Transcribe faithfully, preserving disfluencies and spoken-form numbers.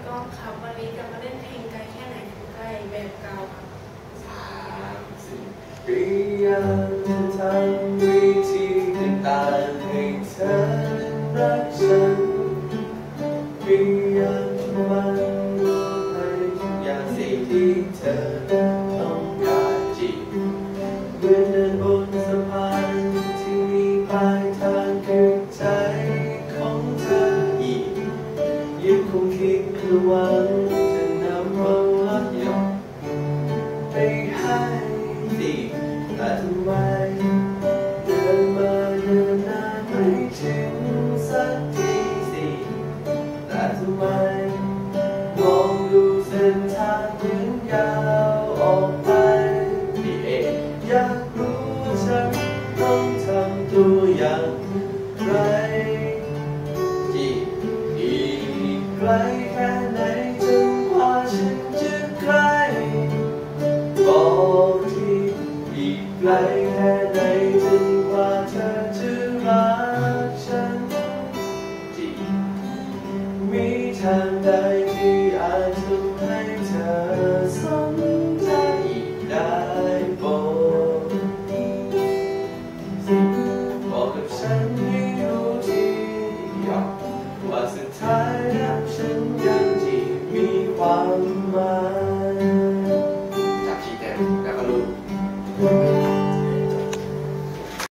ล้องครับวันนี้จะมาเล่นเพลงไกลแค่ไหนถึงใกล้แบบเก่าครับสามสี่พยายามจะทำวิธีต่างๆให้เธอรักฉันพยายามจะมันรู้ให้ทุกอย่างสิ่งที่เธอต้องการจีบเหมือนเดินบนสะพานที่มีปลายทางคือใจของเธออีกยังคงคิดระวังจะนำความรักยกไปให้สิแต่ทำไมเดินมาเดินนานไม่ถึงสักทีสิแต่ทำไมมองดูเส้นทางเหมือนยาวออกไปพี่เองอยากรู้ฉันต้องทำตัวอย่างไรที่อีกไกลแค่ไหนจนกว่าฉันจะใกล้บอกที่อีกไกลแค่ไหนจนกว่าเธอจะรักฉันที่มีทางใดที่อาจทำให้เธอสนใจได้บอกบอกกับฉันให้รู้ทีว่าสุดท้ายแล้วฉันยังที่มีความหมาย